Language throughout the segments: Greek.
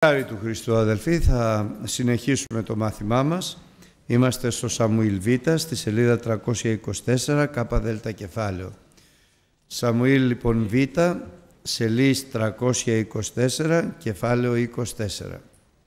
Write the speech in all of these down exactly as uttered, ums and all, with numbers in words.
Χάρη του Χριστού, αδελφοί, θα συνεχίσουμε το μάθημά μας. Είμαστε στο Σαμουήλ Β, στη σελίδα τριακόσια είκοσι τέσσερα, κάπα δέλτα κεφάλαιο. Σαμουήλ λοιπόν Β, σελίδα τριακόσια είκοσι τέσσερα, κεφάλαιο είκοσι τέσσερα.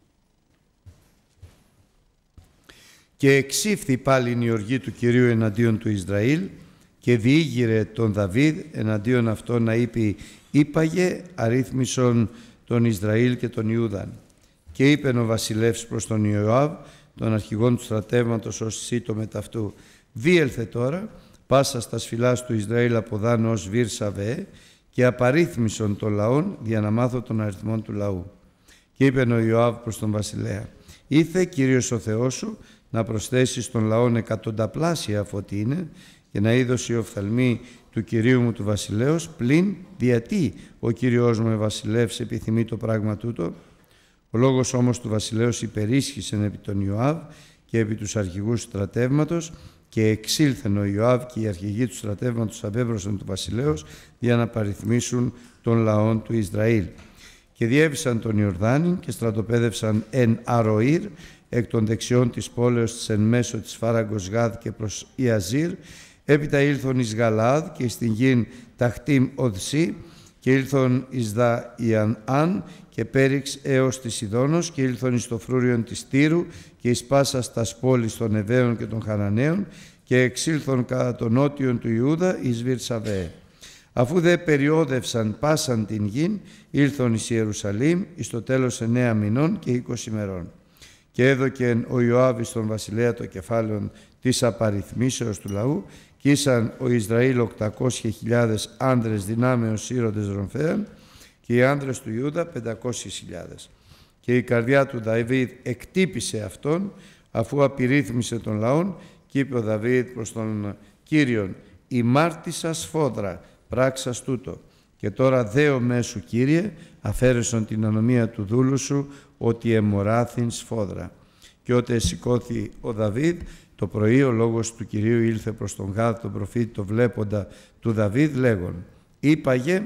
Και εξήφθη πάλιν η οργή του Κυρίου εναντίον του Ισραήλ και διήγηρε τον Δαβίδ εναντίον αυτόν να είπε, «Είπαγε αρρύθμισον τον Ισραήλ και τον Ιούδαν». Και είπεν ο βασιλεύς προς τον Ιωάβ, τον αρχηγόν του στρατεύματος ως σύτο μεταυτού, «Διέλθε τώρα, πάσα στα σφυλάς του Ισραήλ από Δάν ως Βήρσαβε και απαρρύθμισον των λαών, για να μάθω τον αριθμό του λαού». Και είπεν ο Ιωάβ προς τον βασιλέα, «Ήθε Κύριος ο Θεός σου να προσθέσεις των λαών εκατονταπλάσια αφ' ό,τι είναι, και να είδωσε η οφθαλμή του Κυρίου μου του βασιλέως, πλην διατί ο Κύριος μου βασιλεύς επιθυμεί το πράγμα τούτο». Ο λόγος όμως του βασιλέως υπερίσχυσεν επί τον Ιωάβ και επί τους αρχηγούς στρατεύματος, και εξήλθεν ο Ιωάβ και οι αρχηγοί του στρατεύματος απέβροσαν του βασιλέως για να παριθμίσουν των λαών του Ισραήλ. Και διέβησαν τον Ιορδάνη και στρατοπέδευσαν εν Αροήρ, εκ των δεξιών της πόλεως της εν μέσω της φάραγκος Γάδ και προς Ιαζήρ. Έπειτα ήλθον εις Γαλάδ και εις την γην Ταχτήμ Οδσή, και ήλθον εις Δα Ιανάν και πέριξ έως της Ιδώνος, και ήλθον εις το φρούριον της Τύρου και εις πάσας τας πόλης των Εβαίων και των Χαναναίων, και εξήλθον κατά των νότιον του Ιούδα εις Βυρσαβέ. Αφού δε περιόδευσαν πάσαν την γην, ήλθον εις Ιερουσαλήμ εις το τέλος εννέα μηνών και είκοσι ημερών. Και έδωκεν ο Ιωάβ στον βασιλέα το κεφάλαιο της απαριθμίσεως του λαού, και ήσαν ο Ισραήλ οκτακόσιες χιλιάδες άνδρες δυνάμεως ήρωτες ρομφέαν, και οι άνδρες του Ιούδα πεντακόσιες χιλιάδες. Και η καρδιά του Δαβίδ εκτύπησε αυτόν, αφού απειρίθμισε τον λαόν, και είπε ο Δαβίδ προς τον Κύριον, «Ημάρτησα σφόδρα, πράξας τούτο. Και τώρα δέο μέσου, Κύριε, αφαίρεσον την ανομία του δούλου σου, ότι εμοράθην σφόδρα». Και ότε σηκώθη ο Δαβίδ, το πρωί ο λόγος του Κυρίου ήλθε προς τον Γάδ, τον προφήτη, το βλέποντα του Δαβίδ, λέγον, «Είπαγε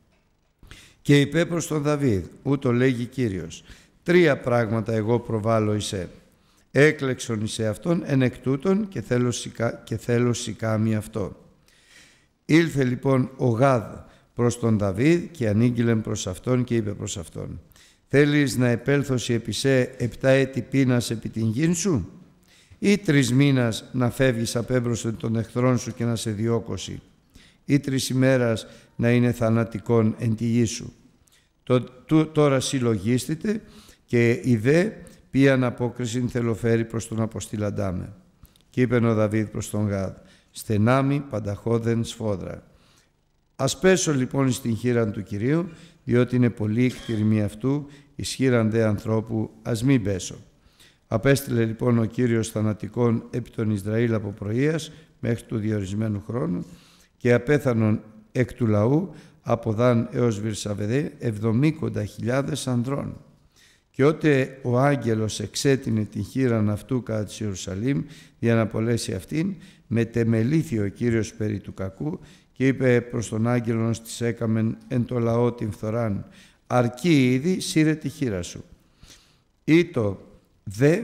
και είπε προς τον Δαβίδ, ούτω λέγει Κύριος, τρία πράγματα εγώ προβάλλω εισέ. Έκλεξον εισέ αυτόν εν εκ τούτων, και θέλω, σικα, και θέλω σικάμι αυτό». Ήλθε λοιπόν ο Γάδ προς τον Δαβίδ και ανήγγειλεν προς αυτόν και είπε προς αυτόν, «Θέλεις να επέλθωσι επί σε επτά έτη πείνας επί την γην σου, ή τρεις μήνας να φεύγεις απέμπροσθεν των εχθρών σου και να σε διώκωση, ή τρεις ημέρας να είναι θανατικόν εν τη γη σου. Το, το, τώρα συλλογίστητε, και η δε ποιαν απόκρισιν θέλω φέρει προς τον αποστήλαντά με». Και είπεν ο Δαβίδ προς τον Γάδ, «Στενάμι πανταχώδεν σφόδρα». Ας πέσω λοιπόν στην χείραν του Κυρίου, διότι είναι πολύ η κτηρμή αυτού, εις χείραν δε ανθρώπου, ας μην πέσω. Απέστειλε λοιπόν ο Κύριος θανατικών επί τον Ισραήλ από πρωίας μέχρι του διορισμένου χρόνου, και απέθανον εκ του λαού από Δάν έως Βυρσαβεδέ εβδομήκοντα χιλιάδες ανδρών. Και ότε ο άγγελος εξέτεινε την χείραν αυτού κατά της Ιερουσαλήμ για να απολέσει αυτήν, μετεμελήθη ο Κύριος περί του κακού, και είπε προς τον άγγελον της έκαμεν εν το λαό την φθοράν, «Αρκεί ήδη, σύρε τη χείρα σου». Ήτο δε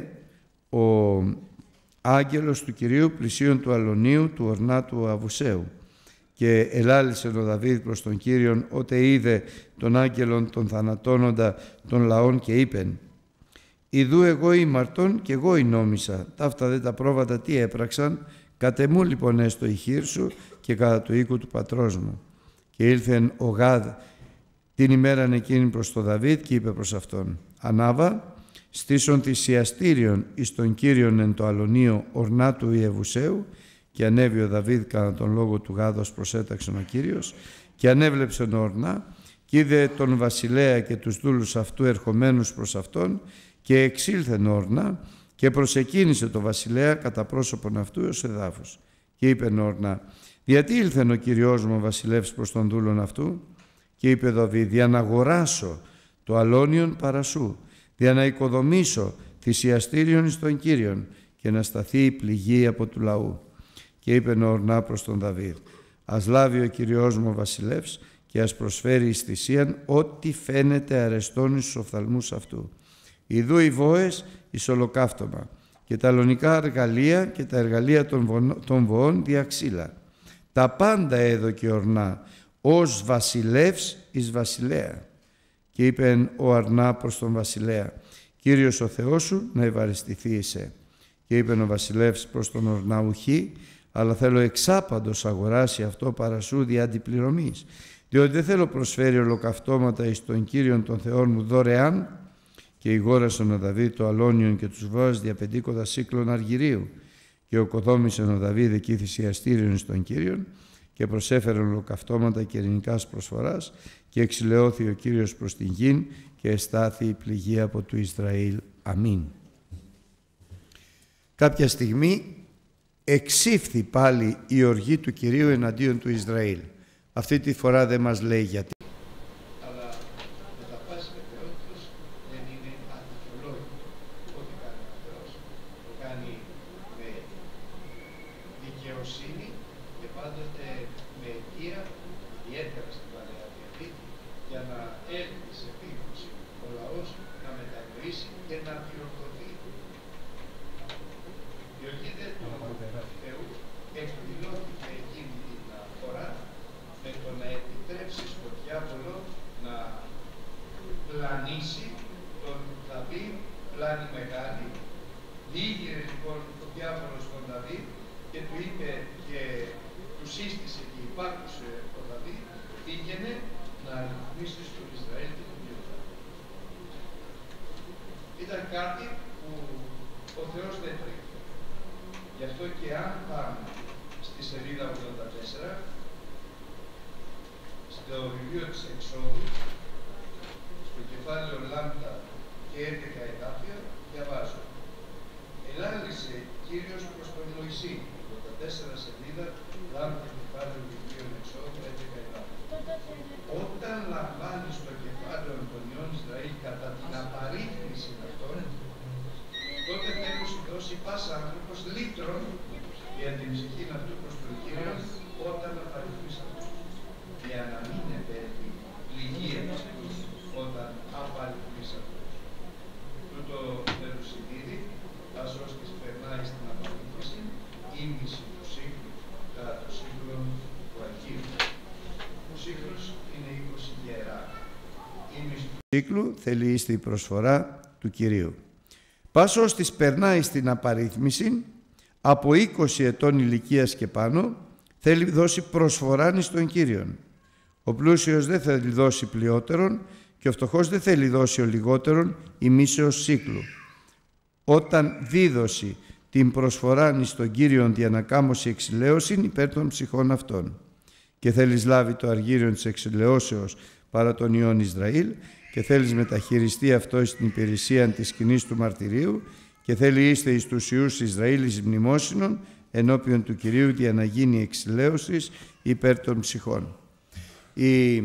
ο άγγελος του Κυρίου πλησίον του αλωνίου του ορνά του Αβουσαίου. Και ελάλησε ο Δαβίδ προς τον Κύριον, ότε είδε τον άγγελον τον θανατώνοντα των λαών, και είπεν, «Ιδού εγώ ήμαρτον και εγώ νόμισα, ταύτα δε τα πρόβατα τι έπραξαν, κατεμού λοιπόν έστω η χείρ σου και κατά του οίκου του πατρός μου». Και ήλθεν ο Γάδ την ημέραν εκείνη προς τον Δαβίδ και είπε προς αυτόν, «Ανάβα, στήσον θυσιαστήριον εις τον Κύριον εν το αλωνίο ορνά του Ιεβουσαίου». Και ανέβη ο Δαβίδ κατά τον λόγο του Γάδος προσέταξεν ο Κύριος, και ανέβλεψεν ορνά, και είδε τον βασιλέα και τους δούλους αυτού ερχομένους προς αυτόν, και εξήλθεν ορνά και προσεκίνησε το βασιλέα κατά πρόσωπον αυτού ως εδάφους. Και είπεν ορνά, «Γιατί ήλθεν ο Κυριός μου ο βασιλεύς προς τον δούλον αυτού?» Και είπε Δαβίδ, «Για να αγοράσω το αλόνιον παρασού, για να οικοδομήσω θυσιαστήριον εις τον Κύριον, και να σταθεί η πληγή από του λαού». Και είπε Ορνά προς τον Δαβίδ, «Ας λάβει ο Κυριός μου ο βασιλεύς και και ας προσφέρει εις θυσίαν ό,τι φαίνεται αρεστόν εις τους οφθαλμούς αυτού. Ιδού οι βόες εις ολοκαύτωμα και τα λονικά εργαλεία και τα εργαλεία των, βο... των βοών διαξύλα. Τα πάντα έδωκε ορνά ως βασιλεύς εις βασιλέα. Και είπεν ο Αρνά προς τον βασιλέα, Κύριος ο Θεός σου να ευαριστηθεί εσέ. Και είπεν ο βασιλεύς προς τον Ορνά, ουχή, αλλά θέλω εξάπαντος αγοράσει αυτό παρασού δι' αντιπληρωμής, διότι δεν θέλω προσφέρει ολοκαυτώματα εις τον Κύριον των Θεών μου δωρεάν. Και ηγόρασαν ο Δαβίδ το αλόνιον και τους βόας δια πεντήκοντα σύκλων αργυρίου. Και οκοδόμησεν ο Δαβίδ εκεί θυσιαστήριον στον Κύριον και προσέφεραν ολοκαυτώματα και ειρηνικάς προσφοράς και εξηλαιώθη ο Κύριος προς την γην και εστάθη η πληγή από του Ισραήλ. Αμήν. Κάποια στιγμή εξήφθη πάλι η οργή του Κυρίου εναντίον του Ισραήλ. Αυτή τη φορά δεν μας λέει γιατί. Αλλά με τα πάση βεβαιότητας δεν είναι αδικαιολόγητο. Ό,τι κάνει ο Θεός το κάνει με δικαιοσύνη και πάντοτε με αιτία, ιδιαίτερα στην Παλαιά Διαθήκη, για να έλθει σε επίγνωση ο λαός να μετανοήσει και να διορθωθεί. Η οργή δε του Θεού εκδηλώθηκε εκείνη την φορά με το να επιτρέψει στον διάβολο να πλανήσει τον Δαβίδ, πλάνη μεγάλη. Διήγηρε λοιπόν ο διάβολος τον Δαβίδ και του είπε και του σύστησε και υπάρχουσε ο Δαβίδ, πήγαινε να ρυθμίσει στον Ισραήλ και τον Ιούδα. Ήταν κάτι που ο Θεός δεν το είπε. Γι' αυτό και αν πάμε στη σελίδα ογδόντα τέσσερα, στο βιβλίο της Εξόδου, στο κεφάλαιο Λάμτα και έντεκα εδάφια, διαβάζω. Ελάλησε Κύριος προς τον Μωυσή, ογδόντα τέσσερα σελίδα, Λάμτα κεφάλαιο βιβλίων Εξόδου, έντεκα εδάφια. Όταν λαμβάνεις το κεφάλαιο των ιών Ισραήλ κατά την απαρρύθμιση αυτών, τότε θέλω σου δώσει πάσα άνθρωπος λύτρων για την ψυχή αυτού προς τον Κύριο όταν απαρρυθμίσει αυτούς. Για να μην επέλθει πληγία όταν απαρρυθμίσει αυτούς. Τούτο μερουσιδίδει, ας ώστις περνάει στην απαρρύθμιση, ήμιση του σύγχρου κατά το σύγχρου του Αγίου. Ο σύγχρος είναι είκοσι γερά. Ήμιση του σύγχρου θέλει ίστη η προσφορά του Κυρίου. Πάσο ώστις περνάει στην απαρίθμηση, από είκοσι ετών ηλικίας και πάνω, θέλει δώσει προσφοράν στον Κύριον. Ο πλούσιος δεν θέλει δώσει πλειότερον και ο φτωχός δεν θέλει δώσει ο λιγότερον ημίσεως σύκλου. Όταν δίδωση την προσφοράν στον Κύριον διανακάμωση εξηλαίωση υπέρ των ψυχών αυτών και θέλεις λάβει το αργύριον της εξηλαιώσεως παρά τον ιών Ισραήλ και θέλεις μεταχειριστεί αυτό στην υπηρεσία της σκηνής του μαρτυρίου και θέλει είστε εις τους ιούς Ισραήλ εις μνημόσυνον ενώπιον του Κυρίου για να γίνει εξηλαίωσης υπέρ των ψυχών. Η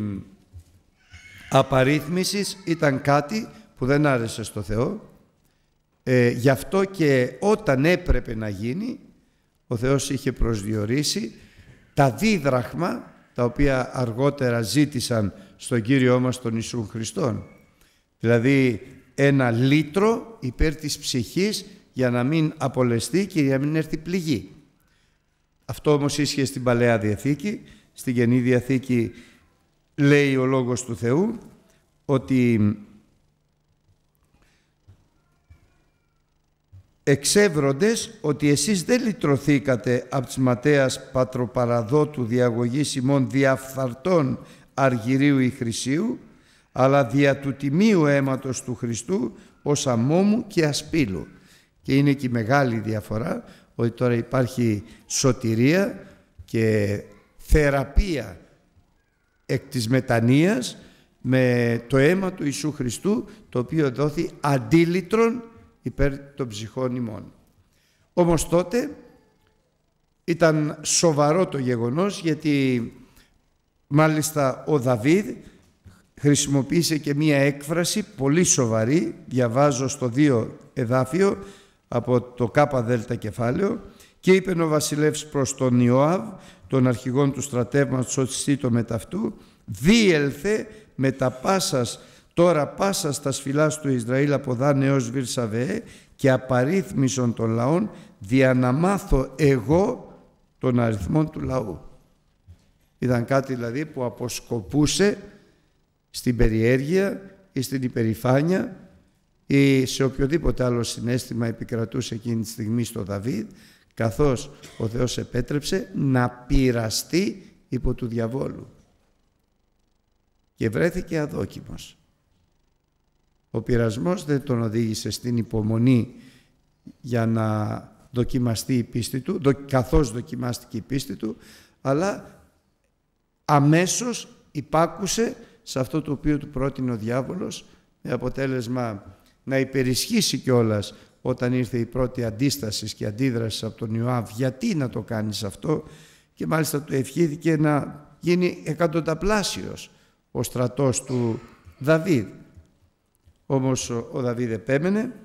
απαρίθμηση ήταν κάτι που δεν άρεσε στο Θεό, ε, γι' αυτό και όταν έπρεπε να γίνει ο Θεός είχε προσδιορίσει τα δίδραχμα τα οποία αργότερα ζήτησαν στον Κύριό μας τον Ιησού Χριστόν. Δηλαδή ένα λίτρο υπέρ της ψυχής για να μην απολεστεί και για να μην έρθει πληγή. Αυτό όμως ίσχυε στην Παλαιά Διαθήκη. Στην Καινή Διαθήκη λέει ο Λόγος του Θεού ότι εξεύροντες ότι εσείς δεν λυτρωθήκατε από της ματέας πατροπαραδότου διαγωγής ημών διαφθαρτών αργυρίου ή χρυσίου, αλλά δια του τιμίου αίματος του Χριστού ως αμόμου και ασπίλου. Και είναι και η μεγάλη διαφορά ότι τώρα υπάρχει σωτηρία και θεραπεία εκ της μετανοίας με το αίμα του Ιησού Χριστού, το οποίο δόθη αντίλυτρον υπέρ των ψυχών ημών. Όμως τότε ήταν σοβαρό το γεγονός, γιατί μάλιστα ο Δαβίδ χρησιμοποίησε και μία έκφραση πολύ σοβαρή, διαβάζω στο δύο εδάφιο από το Κάπα Δέλτα κεφάλαιο, και είπε ο βασιλεύς προς τον Ιωάβ, τον αρχηγόν του στρατεύματος, ότι στήτω μετ' αυτού, Δίελθε με τα πάσας, τώρα πάσα στα σφυλάς του Ισραήλ από Δάν έως Βυρσαβεέ και απαρίθμησον των λαών, δια να μάθω εγώ τον αριθμό του λαού. Ήταν κάτι δηλαδή που αποσκοπούσε στην περιέργεια ή στην υπερηφάνεια ή σε οποιοδήποτε άλλο συναίσθημα επικρατούσε εκείνη τη στιγμή στο Δαβίδ, καθώς ο Θεός επέτρεψε να πειραστεί υπό του διαβόλου και βρέθηκε αδόκιμος. Ο πειρασμός δεν τον οδήγησε στην υπομονή για να δοκιμαστεί η πίστη του, καθώς δοκιμάστηκε η πίστη του, αλλά αμέσως υπάκουσε σε αυτό το οποίο του πρότεινε ο διάβολος, με αποτέλεσμα να υπερισχύσει κιόλας όταν ήρθε η πρώτη αντίσταση και αντίδραση από τον Ιωάβ, γιατί να το κάνεις αυτό, και μάλιστα του ευχήθηκε να γίνει εκατονταπλάσιος ο στρατός του Δαβίδ. Όμως ο Δαβίδ επέμενε,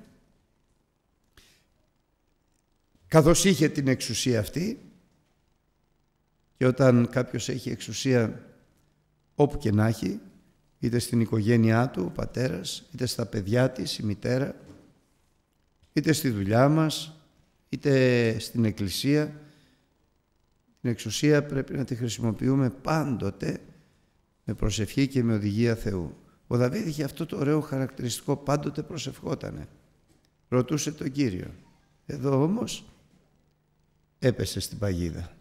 καθώς είχε την εξουσία αυτή, και όταν κάποιος έχει εξουσία όπου και να έχει, είτε στην οικογένειά του, ο πατέρας, είτε στα παιδιά της, η μητέρα, είτε στη δουλειά μας, είτε στην εκκλησία, την εξουσία πρέπει να τη χρησιμοποιούμε πάντοτε με προσευχή και με οδηγία Θεού. Ο Δαβίδ είχε αυτό το ωραίο χαρακτηριστικό, πάντοτε προσευχότανε. Ρωτούσε τον Κύριο. Εδώ όμως έπεσε στην παγίδα.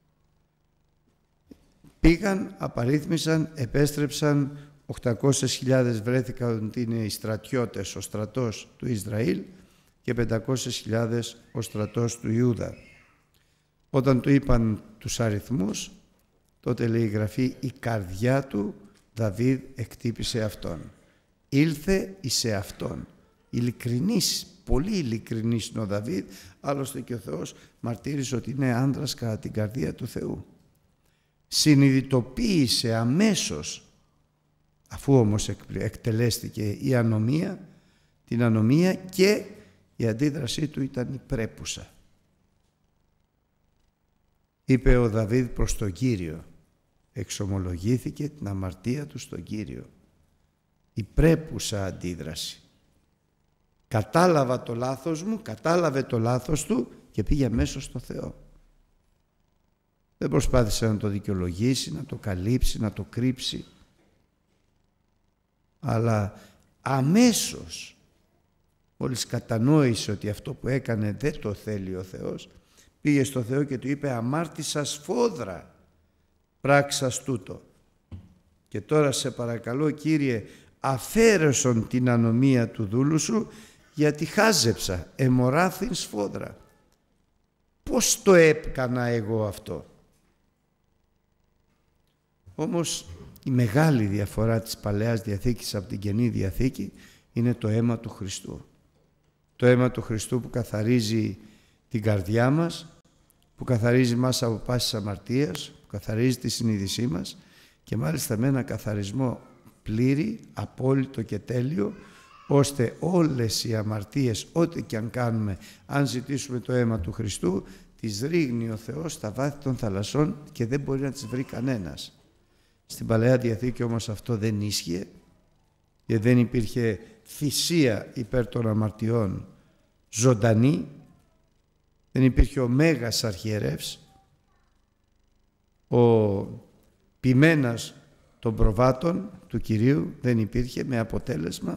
Πήγαν, απαρίθμησαν, επέστρεψαν, οκτακόσιες χιλιάδες βρέθηκαν ότι είναι οι στρατιώτες, ο στρατός του Ισραήλ, και πεντακόσιες χιλιάδες ο στρατός του Ιούδα. Όταν του είπαν τους αριθμούς, τότε λέει η Γραφή, η καρδιά του Δαβίδ εκτύπησε αυτόν. Ήλθε εις αυτόν. Ειλικρινής, πολύ ειλικρινής είναι ο Δαβίδ, άλλωστε και ο Θεός μαρτύρησε ότι είναι άνδρας κατά την καρδία του Θεού. Συνειδητοποίησε αμέσως, αφού όμως εκτελέστηκε η ανομία, την ανομία, και η αντίδρασή του ήταν η πρέπουσα. Είπε ο Δαβίδ προς τον Κύριο, εξομολογήθηκε την αμαρτία του στον Κύριο. Η πρέπουσα αντίδραση. Κατάλαβα το λάθος μου, κατάλαβε το λάθος του και πήγε αμέσως στο Θεό. Δεν προσπάθησε να το δικαιολογήσει, να το καλύψει, να το κρύψει, αλλά αμέσως, μόλις κατανόησε ότι αυτό που έκανε δεν το θέλει ο Θεός, πήγε στο Θεό και του είπε, αμάρτησα σφόδρα, πράξας τούτο. Και τώρα σε παρακαλώ, Κύριε, αφαίρεσον την ανομία του δούλου σου, γιατί χάζεψα, εμοράθην σφόδρα. Πώς το έκανα εγώ αυτό? Όμως η μεγάλη διαφορά της Παλαιάς Διαθήκης από την Καινή Διαθήκη είναι το αίμα του Χριστού. Το αίμα του Χριστού που καθαρίζει την καρδιά μας, που καθαρίζει μας από πάσης αμαρτίας, που καθαρίζει τη συνείδησή μας, και μάλιστα με ένα καθαρισμό πλήρη, απόλυτο και τέλειο, ώστε όλες οι αμαρτίες, ό,τι και αν κάνουμε, αν ζητήσουμε το αίμα του Χριστού, τις ρίγνει ο Θεός στα βάθη των θαλασσών και δεν μπορεί να τις βρει κανένας. Στην Παλαιά Διαθήκη όμως αυτό δεν ίσχυε, γιατί δεν υπήρχε θυσία υπέρ των αμαρτιών ζωντανή, δεν υπήρχε ο Μέγας Αρχιερεύς, ο ποιμένας των προβάτων του Κυρίου δεν υπήρχε, με αποτέλεσμα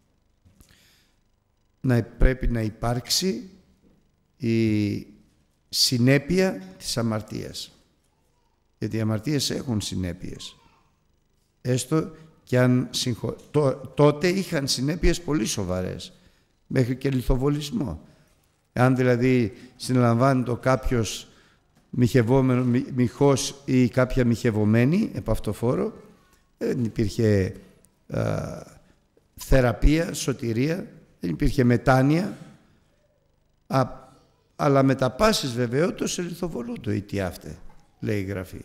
να πρέπει να υπάρξει η συνέπεια της αμαρτίας. Γιατί οι αμαρτίες έχουν συνέπειες. Έστω και αν συγχω... τότε είχαν συνέπειες πολύ σοβαρές, μέχρι και λιθοβολισμό. Αν δηλαδή συναλαμβάνεται κάποιος μοιχευόμενο, μοιχός ή κάποια μοιχευωμένη επαυτοφόρο, δεν υπήρχε α, θεραπεία, σωτηρία, δεν υπήρχε μετάνοια, α, αλλά με τα πάσης βεβαιότητας σε λιθοβολούντο ή τι άφτε, λέει η Γραφή.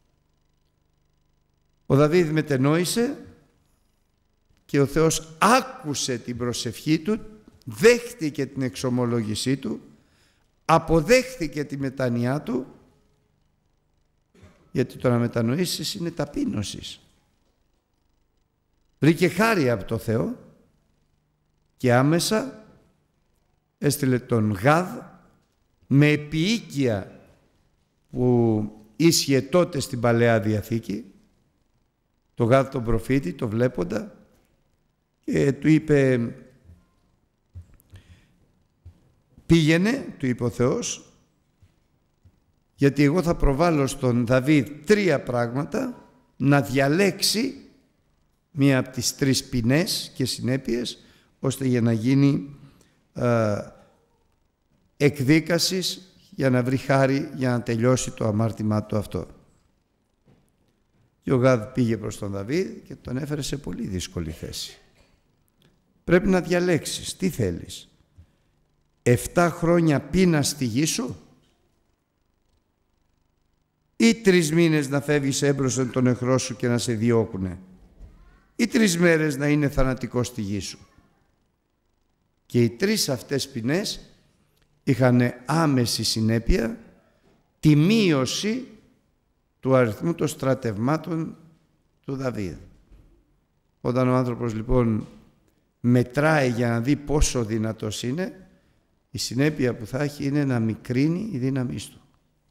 Ο Δαβίδ μετενόησε και ο Θεός άκουσε την προσευχή του, δέχτηκε την εξομολόγησή του, αποδέχθηκε τη μετάνοιά του, γιατί το να μετανοήσεις είναι ταπείνωσης. βρήκε χάρη από το Θεό και άμεσα έστειλε τον Γάδ με επιοίκεια που ίσχυε τότε στην Παλαιά Διαθήκη, το Γάδ τον προφήτη, το βλέποντα, και του είπε, πήγαινε, του είπε ο Θεός, γιατί εγώ θα προβάλλω στον Δαβίδ τρία πράγματα, να διαλέξει μία από τις τρεις ποινές και συνέπειες, ώστε για να γίνει ε, εκδίκασης, για να βρει χάρη, για να τελειώσει το αμάρτημά του αυτό. Και ο Γάδ πήγε προς τον Δαβίδ και τον έφερε σε πολύ δύσκολη θέση. Πρέπει να διαλέξεις τι θέλεις. Εφτά χρόνια πείνα στη γη σου ή τρεις μήνες να φεύγεις έμπροσθεν τον εχθρό σου και να σε διώκουνε, ή τρεις μέρες να είναι θανατικό στη γη σου. Και οι τρεις αυτές ποινές είχαν άμεση συνέπεια τη μείωση του αριθμού των στρατευμάτων του Δαβίδ. Όταν ο άνθρωπος λοιπόν μετράει για να δει πόσο δυνατός είναι, η συνέπεια που θα έχει είναι να μικρύνει η δύναμή του.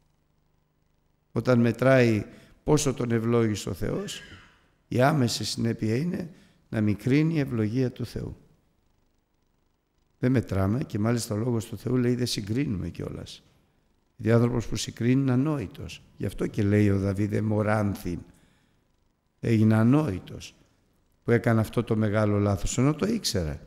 Όταν μετράει πόσο τον ευλόγησε ο Θεός, η άμεση συνέπεια είναι να μικρύνει η ευλογία του Θεού. Δεν μετράμε, και μάλιστα ο λόγος του Θεού λέει δεν συγκρίνουμε κιόλας. Γιατί άνθρωπος που συγκρίνει είναι ανόητος. Γι' αυτό και λέει ο Δαβίδ εμοράνθην. Έγινε ανόητος που έκανε αυτό το μεγάλο λάθος, ενώ το ήξερε.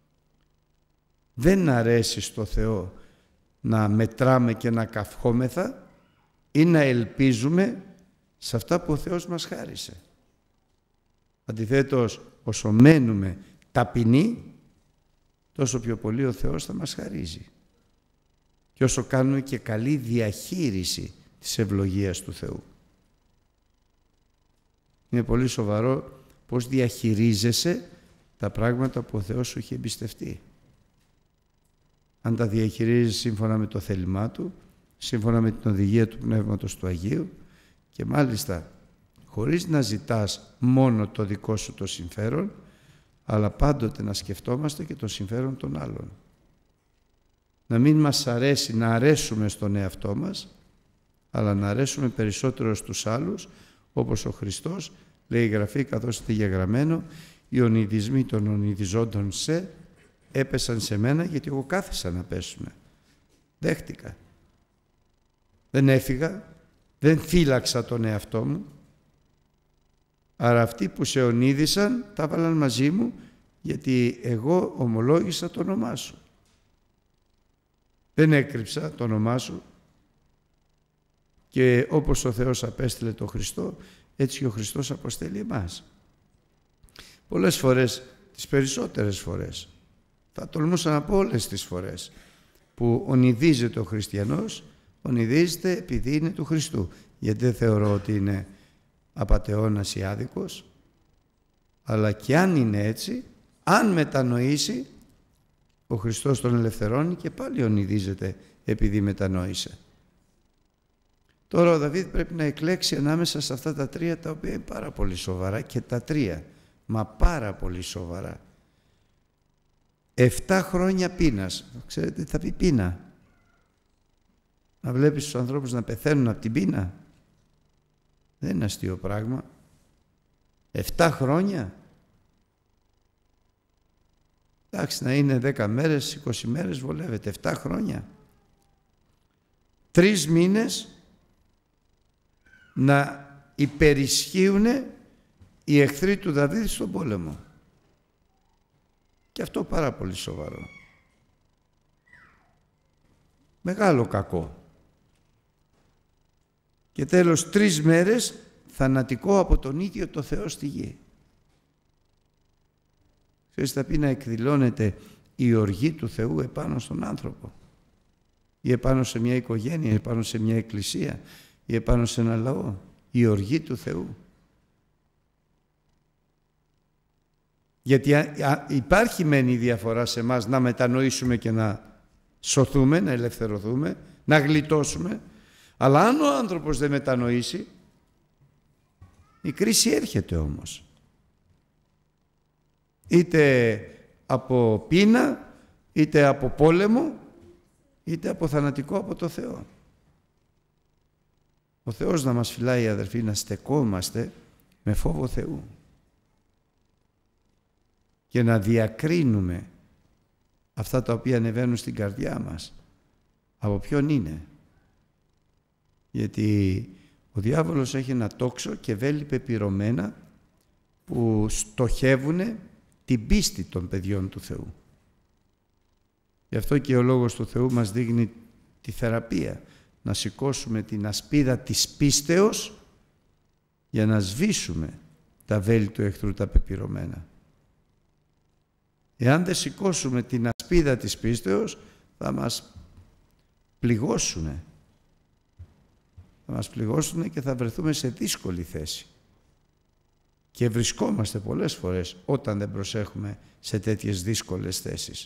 Δεν αρέσει στο Θεό να μετράμε και να καυχόμεθα ή να ελπίζουμε σε αυτά που ο Θεός μας χάρισε. Αντιθέτως, όσο μένουμε ταπεινοί, τόσο πιο πολύ ο Θεός θα μας χαρίζει. Και όσο κάνουμε και καλή διαχείριση της ευλογίας του Θεού. Είναι πολύ σοβαρό πώς διαχειρίζεσαι τα πράγματα που ο Θεός σου έχει εμπιστευτεί. Αν τα διαχειρίζεσαι σύμφωνα με το θέλημά Του, σύμφωνα με την οδηγία του Πνεύματος του Αγίου, και μάλιστα χωρίς να ζητάς μόνο το δικό σου το συμφέρον, αλλά πάντοτε να σκεφτόμαστε και το συμφέρον των άλλων. Να μην μας αρέσει να αρέσουμε στον εαυτό μας, αλλά να αρέσουμε περισσότερο στους άλλους, όπως ο Χριστός λέει η Γραφή, καθώς είναι διαγραμμένο, οι ονειδισμοί των ονειδιζόντων σε έπεσαν σε μένα, γιατί εγώ κάθισα να πέσουνε. Δέχτηκα. Δεν έφυγα, δεν φύλαξα τον εαυτό μου, άρα αυτοί που σε ονείδησαν τα βάλαν μαζί μου, γιατί εγώ ομολόγησα το όνομά σου. Δεν έκρυψα το όνομά σου, και όπως ο Θεός απέστειλε τον Χριστό, έτσι και ο Χριστός αποστέλει εμάς. Πολλές φορές, τις περισσότερες φορές, θα τολμούσα να πω όλες τις φορές, που ονειδίζεται ο χριστιανός, ονειδίζεται επειδή είναι του Χριστού. Γιατί δεν θεωρώ ότι είναι απατεώνας ή άδικος, αλλά και αν είναι έτσι, αν μετανοήσει, ο Χριστός τον ελευθερώνει και πάλι ονειδίζεται επειδή μετανόησε. Τώρα ο Δαβίδ πρέπει να εκλέξει ανάμεσα σε αυτά τα τρία, τα οποία είναι πάρα πολύ σοβαρά, και τα τρία, μα πάρα πολύ σοβαρά. Εφτά χρόνια πείνας. Ξέρετε τι θα πει πείνα? Να βλέπεις τους ανθρώπους να πεθαίνουν από την πείνα. Δεν είναι αστείο πράγμα. Εφτά χρόνια. Εντάξει, να είναι δέκα μέρες, είκοσι μέρες βολεύεται. Εφτά χρόνια. Τρεις μήνες να υπερισχύουν οι εχθροί του Δαβίδ στον πόλεμο. Και αυτό πάρα πολύ σοβαρό. Μεγάλο κακό. Και τέλος τρεις μέρες θανατικό από τον ίδιο το Θεό στη γη. Ξέρεις, θα πει να εκδηλώνεται η οργή του Θεού επάνω στον άνθρωπο, ή επάνω σε μια οικογένεια, ή επάνω σε μια εκκλησία, ή επάνω σε ένα λαό. Η οργή του Θεού. Γιατί υπάρχει μεν η διαφορά σε εμάς να μετανοήσουμε και να σωθούμε, να ελευθερωθούμε, να γλιτώσουμε, αλλά αν ο άνθρωπος δεν μετανοήσει, η κρίση έρχεται όμως. είτε από πείνα, είτε από πόλεμο, είτε από θανατικό από το Θεό. Ο Θεός να μας φυλάει, αδερφοί, να στεκόμαστε με φόβο Θεού και να διακρίνουμε αυτά τα οποία ανεβαίνουν στην καρδιά μας από ποιον είναι. Γιατί ο διάβολος έχει ένα τόξο και βέλη πεπειρωμένα που στοχεύουν την πίστη των παιδιών του Θεού. Γι' αυτό και ο Λόγος του Θεού μας δείχνει τη θεραπεία, να σηκώσουμε την ασπίδα της πίστεως για να σβήσουμε τα βέλη του εχθρού τα πεπειρωμένα. Εάν δεν σηκώσουμε την ασπίδα της πίστεως, θα μας πληγώσουνε. Θα μας πληγώσουνε και θα βρεθούμε σε δύσκολη θέση. Και βρισκόμαστε πολλές φορές όταν δεν προσέχουμε σε τέτοιες δύσκολες θέσεις.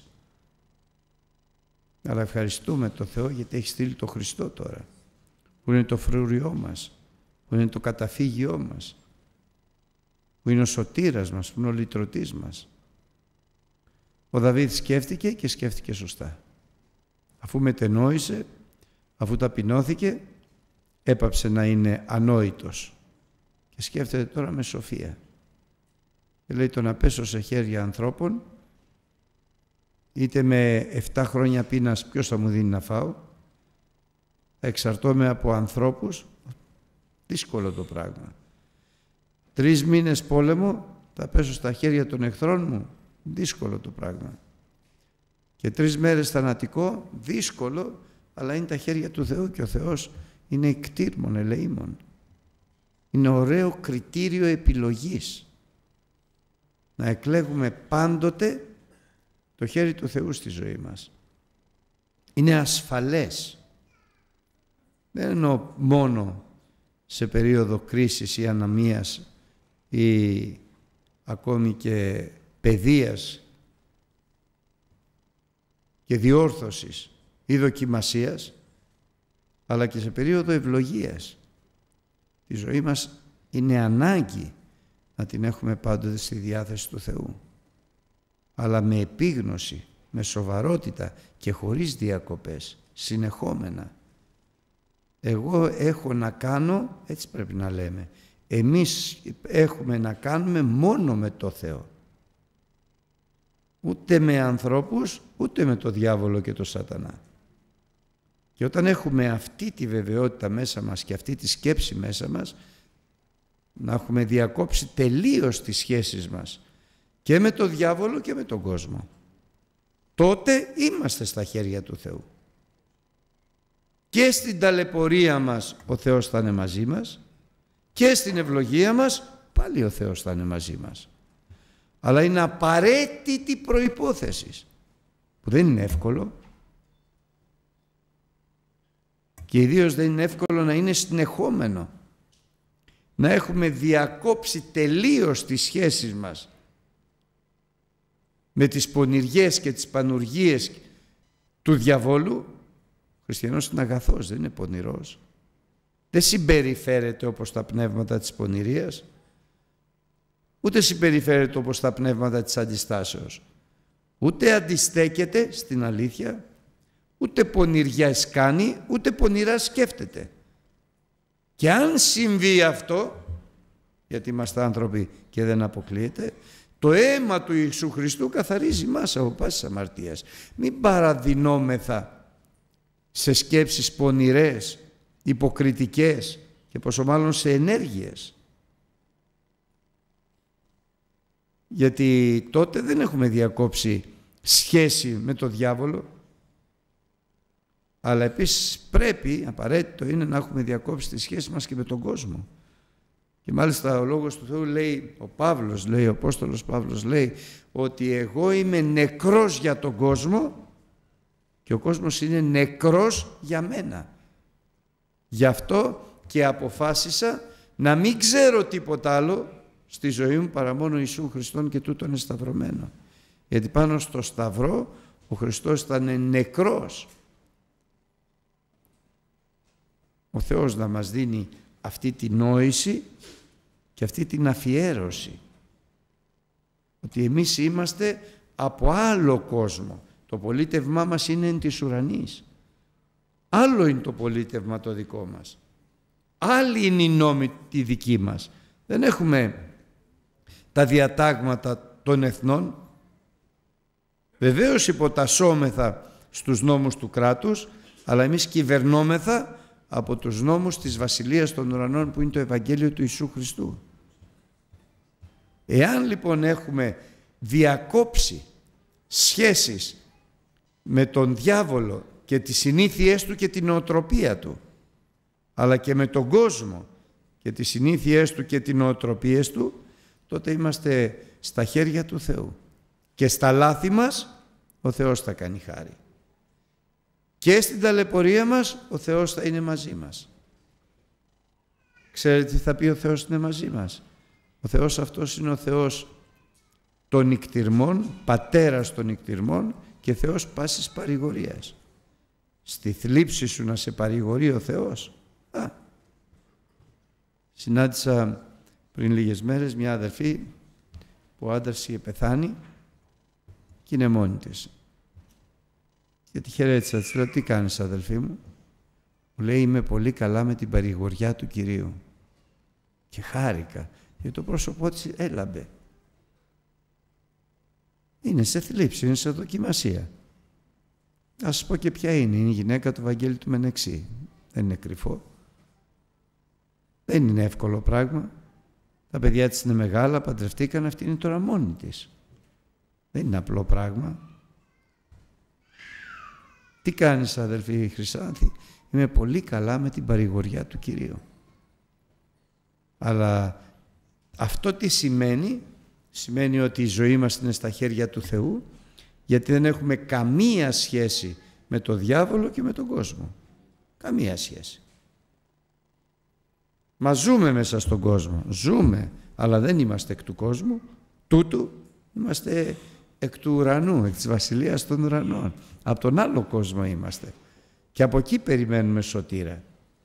Αλλά ευχαριστούμε το Θεό γιατί έχει στείλει το Χριστό τώρα, που είναι το φρούριό μας, που είναι το καταφύγιό μας, που είναι ο σωτήρας μας, που είναι ο λυτρωτής μας. Ο Δαβίδ σκέφτηκε και σκέφτηκε σωστά. Αφού μετενόησε, αφού ταπεινώθηκε, έπαψε να είναι ανόητος και σκέφτεται τώρα με σοφία. Και λέει, το να πέσω σε χέρια ανθρώπων, είτε με εφτά χρόνια πείνας, ποιος θα μου δίνει να φάω, θα εξαρτώμαι από ανθρώπους, δύσκολο το πράγμα. Τρεις μήνες πόλεμο, θα πέσω στα χέρια των εχθρών μου, δύσκολο το πράγμα. Και τρεις μέρες θανατικό, δύσκολο, αλλά είναι τα χέρια του Θεού και ο Θεός είναι εκτήρμον ελεήμων. Είναι ωραίο κριτήριο επιλογής. Να εκλέγουμε πάντοτε το χέρι του Θεού στη ζωή μας. Είναι ασφαλές. Δεν εννοώ μόνο σε περίοδο κρίσης ή αναμίας ή ακόμη και παιδείας και διόρθωσης ή δοκιμασίας, αλλά και σε περίοδο ευλογίας. Η ζωή μας είναι ανάγκη να την έχουμε πάντοτε στη διάθεση του Θεού, αλλά με επίγνωση, με σοβαρότητα και χωρίς διακοπές, συνεχόμενα. Εγώ έχω να κάνω, έτσι πρέπει να λέμε, εμείς έχουμε να κάνουμε μόνο με το Θεό. Ούτε με ανθρώπους, ούτε με το διάβολο και το σατανά. Και όταν έχουμε αυτή τη βεβαιότητα μέσα μας και αυτή τη σκέψη μέσα μας, να έχουμε διακόψει τελείως τις σχέσεις μας και με το διάβολο και με τον κόσμο, τότε είμαστε στα χέρια του Θεού. Και στην ταλαιπωρία μας ο Θεός θα είναι μαζί μας και στην ευλογία μας πάλι ο Θεός θα είναι μαζί μας. Αλλά είναι απαραίτητη προϋπόθεση, που δεν είναι εύκολο, και ιδίως δεν είναι εύκολο να είναι συνεχόμενο. Να έχουμε διακόψει τελείως τις σχέσεις μας με τις πονηριές και τις πανουργίες του διαβόλου. Ο χριστιανός είναι αγαθός, δεν είναι πονηρός. Δεν συμπεριφέρεται όπως τα πνεύματα της πονηρίας, ούτε συμπεριφέρεται όπως τα πνεύματα της αντιστάσεως. Ούτε αντιστέκεται στην αλήθεια, ούτε πονηριάς κάνει, ούτε πονηρά σκέφτεται. Και αν συμβεί αυτό, γιατί είμαστε άνθρωποι και δεν αποκλείεται, το αίμα του Ιησού Χριστού καθαρίζει μας από πάσης αμαρτίας. Μην παραδεινόμεθα σε σκέψεις πονηρές, υποκριτικές και πόσο μάλλον σε ενέργειες. Γιατί τότε δεν έχουμε διακόψει σχέση με το διάβολο, αλλά επίσης πρέπει, απαραίτητο είναι, να έχουμε διακόψει τη σχέση μας και με τον κόσμο. Και μάλιστα ο Λόγος του Θεού λέει, ο Παύλος λέει, ο Απόστολος Παύλος λέει, ότι εγώ είμαι νεκρός για τον κόσμο και ο κόσμος είναι νεκρός για μένα. Γι' αυτό και αποφάσισα να μην ξέρω τίποτα άλλο στη ζωή μου παρά μόνο Ιησού Χριστόν και τούτον είναι σταυρωμένο. Γιατί πάνω στο σταυρό ο Χριστός ήταν νεκρός. Ο Θεός να μας δίνει αυτή τη νόηση και αυτή την αφιέρωση. ότι εμείς είμαστε από άλλο κόσμο. Το πολίτευμά μας είναι εν της ουρανής. Άλλο είναι το πολίτευμα το δικό μας. Άλλη είναι η νόμη τη δική μας. Δεν έχουμε τα διατάγματα των εθνών. Βεβαίως υποτασσόμεθα στους νόμους του κράτους, αλλά εμείς κυβερνόμεθα από τους νόμους της Βασιλείας των Ουρανών, που είναι το Ευαγγέλιο του Ιησού Χριστού. Εάν λοιπόν έχουμε διακόψει σχέσεις με τον διάβολο και τις συνήθειές του και την νοοτροπία του, αλλά και με τον κόσμο και τις συνήθειές του και τις νοοτροπίες του, τότε είμαστε στα χέρια του Θεού. Και στα λάθη μας ο Θεός θα κάνει χάρη. Και στην ταλαιπωρία μας ο Θεός θα είναι μαζί μας. Ξέρετε τι θα πει ο Θεός είναι μαζί μας? Ο Θεός αυτός είναι ο Θεός των νικτυρμών, πατέρας των νικτυρμών και Θεός πάσης παρηγορίας. Στη θλίψη σου να σε παρηγορεί ο Θεός. Α, συνάντησα πριν λίγες μέρες μια αδερφή που ο άντρας είχε πεθάνει και είναι μόνη της. Και τη χαιρέτησα, της λέω, τι κάνεις αδελφή μου? Μου λέει, είμαι πολύ καλά με την παρηγοριά του Κυρίου. Και χάρηκα, γιατί το πρόσωπό της έλαμπε. Είναι σε θλίψη, είναι σε δοκιμασία. Ας σας πω και ποια είναι. Είναι η γυναίκα του Βαγγέλη του Μενεξή. Δεν είναι κρυφό. Δεν είναι εύκολο πράγμα. Τα παιδιά της είναι μεγάλα, παντρευτήκαν, αυτή είναι τώρα μόνη της. Δεν είναι απλό πράγμα. Τι κάνεις αδελφή Χρυσάνθη? Είμαι πολύ καλά με την παρηγοριά του Κυρίου. Αλλά αυτό τι σημαίνει? Σημαίνει ότι η ζωή μας είναι στα χέρια του Θεού, γιατί δεν έχουμε καμία σχέση με τον διάβολο και με τον κόσμο. Καμία σχέση. Μα ζούμε μέσα στον κόσμο. Ζούμε, αλλά δεν είμαστε εκ του κόσμου. Τούτου είμαστε εκ του ουρανού, εκ της Βασιλείας των Ουρανών. Από τον άλλο κόσμο είμαστε. Και από εκεί περιμένουμε σωτήρα.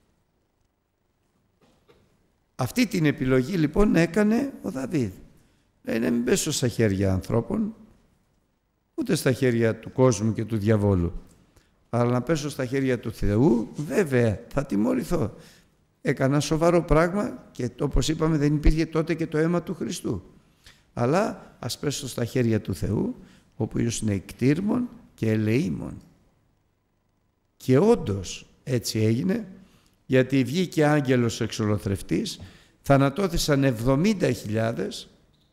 Αυτή την επιλογή λοιπόν έκανε ο Δαβίδ. Λέει να μην πέσω στα χέρια ανθρώπων, ούτε στα χέρια του κόσμου και του διαβόλου, αλλά να πέσω στα χέρια του Θεού. Βέβαια θα τιμωρηθώ. Έκανα σοβαρό πράγμα και όπως είπαμε δεν υπήρχε τότε και το αίμα του Χριστού. Αλλά ας πέσω στα χέρια του Θεού, ο οποίος είναι εκτήρμων και ελεήμων. Και όντως έτσι έγινε, γιατί βγήκε άγγελος εξολοθρευτής, θανατώθησαν εβδομήντα χιλιάδες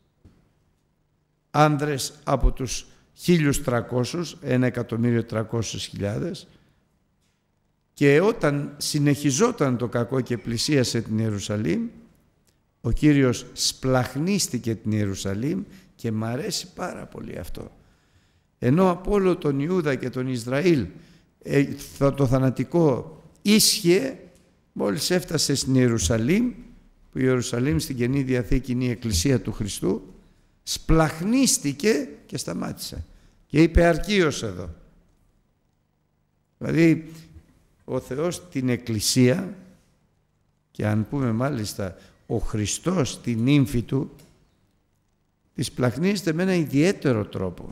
άνδρες από τους χίλιους τριακόσιους, ένα εκατομμύριο τριακόσιες χιλιάδες, και όταν συνεχιζόταν το κακό και πλησίασε την Ιερουσαλήμ, ο Κύριος σπλαχνίστηκε την Ιερουσαλήμ και μ' αρέσει πάρα πολύ αυτό. Ενώ από όλο τον Ιούδα και τον Ισραήλ ε, το θανατικό ίσχυε, μόλις έφτασε στην Ιερουσαλήμ, που η Ιερουσαλήμ στην Καινή Διαθήκη είναι η Εκκλησία του Χριστού, σπλαχνίστηκε και σταμάτησε. Και είπε αρκείως εδώ. Δηλαδή ο Θεός την Εκκλησία, και αν πούμε μάλιστα ο Χριστός την ύμφη του, τη σπλαχνίζεται με ένα ιδιαίτερο τρόπο.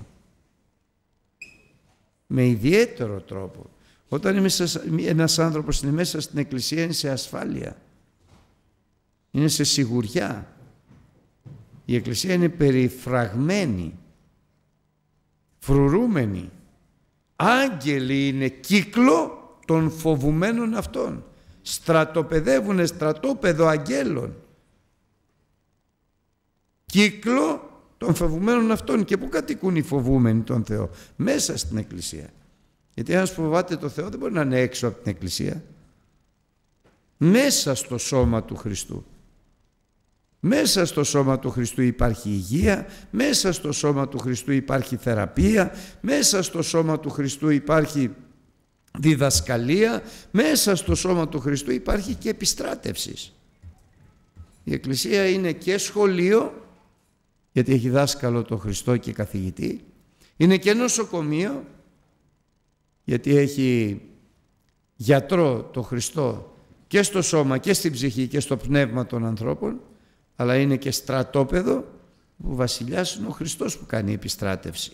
Με ιδιαίτερο τρόπο. Όταν ένας άνθρωπος είναι μέσα στην Εκκλησία, είναι σε ασφάλεια. Είναι σε σιγουριά. Η Εκκλησία είναι περιφραγμένη, φρουρούμενη. Άγγελοι είναι κύκλο των φοβουμένων αυτών. Στρατοπεδεύουνε στρατόπεδο αγγέλων. Κύκλο των φοβουμένων αυτών. Και πού κατοικούν οι φοβούμενοι τον Θεό? Μέσα στην Εκκλησία. Γιατί ένας φοβάται το Θεό δεν μπορεί να είναι έξω από την Εκκλησία. Μέσα στο σώμα του Χριστού. Μέσα στο σώμα του Χριστού υπάρχει υγεία, μέσα στο σώμα του Χριστού υπάρχει θεραπεία, μέσα στο σώμα του Χριστού υπάρχει διδασκαλία, μέσα στο σώμα του Χριστού υπάρχει και επιστράτευση. Η Εκκλησία είναι και σχολείο, γιατί έχει δάσκαλο τον Χριστό και καθηγητή, είναι και νοσοκομείο, γιατί έχει γιατρό τον Χριστό και στο σώμα και στην ψυχή και στο πνεύμα των ανθρώπων, αλλά είναι και στρατόπεδο, Ο βασιλιάς είναι ο Χριστός που κάνει επιστράτευση.